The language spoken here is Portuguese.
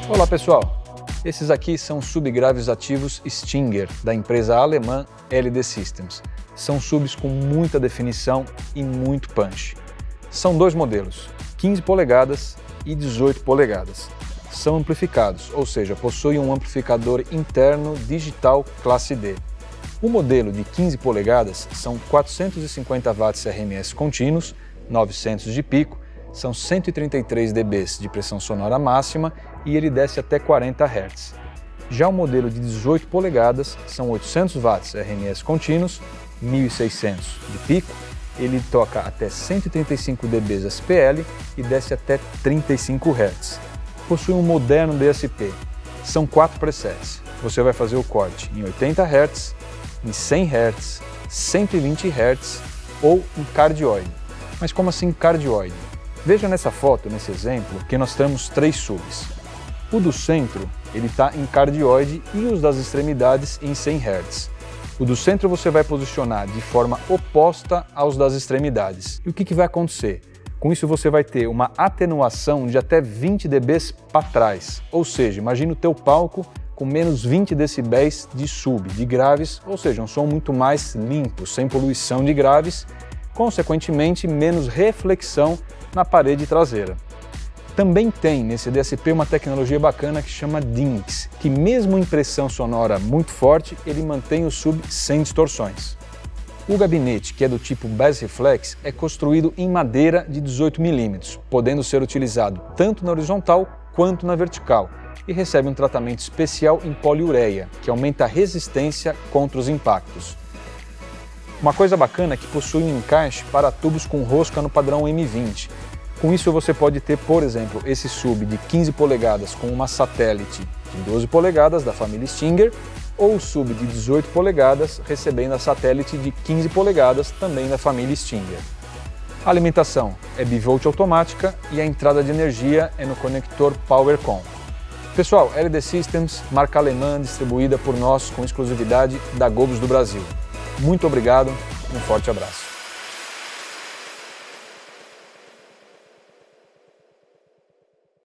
Olá pessoal, esses aqui são subgraves ativos Stinger, da empresa alemã LD Systems. São subs com muita definição e muito punch. São dois modelos, 15 polegadas e 18 polegadas. São amplificados, ou seja, possuem um amplificador interno digital classe D. O modelo de 15 polegadas são 450 watts RMS contínuos, 900 de pico, são 133 dB de pressão sonora máxima e ele desce até 40 Hz. Já o modelo de 18 polegadas são 800 watts RMS contínuos, 1600 de pico, ele toca até 135 dB SPL e desce até 35 Hz. Possui um moderno DSP. São 4 presets. Você vai fazer o corte em 80 Hz, em 100 Hz, 120 Hz ou em cardioide. Mas como assim cardioide? Veja nessa foto, nesse exemplo, que nós temos 3 subs. O do centro ele está em cardioide e os das extremidades em 100 Hz. O do centro você vai posicionar de forma oposta aos das extremidades. E o que vai acontecer? Com isso você vai ter uma atenuação de até 20 dB para trás. Ou seja, imagina o teu palco com menos 20 decibéis de sub, de graves, ou seja, um som muito mais limpo, sem poluição de graves, consequentemente menos reflexão na parede traseira. Também tem nesse DSP uma tecnologia bacana que chama DINX, que mesmo em pressão sonora muito forte, ele mantém o sub sem distorções. O gabinete, que é do tipo Bass Reflex, é construído em madeira de 18 mm, podendo ser utilizado tanto na horizontal quanto na vertical, e recebe um tratamento especial em poliureia, que aumenta a resistência contra os impactos. Uma coisa bacana é que possui um encaixe para tubos com rosca no padrão M20. Com isso você pode ter, por exemplo, esse sub de 15 polegadas com uma satélite de 12 polegadas da família Stinger, ou o sub de 18 polegadas recebendo a satélite de 15 polegadas também da família Stinger. A alimentação é bivolt automática e a entrada de energia é no conector PowerCon. Pessoal, LD Systems, marca alemã distribuída por nós com exclusividade da Gobos do Brasil. Muito obrigado, um forte abraço.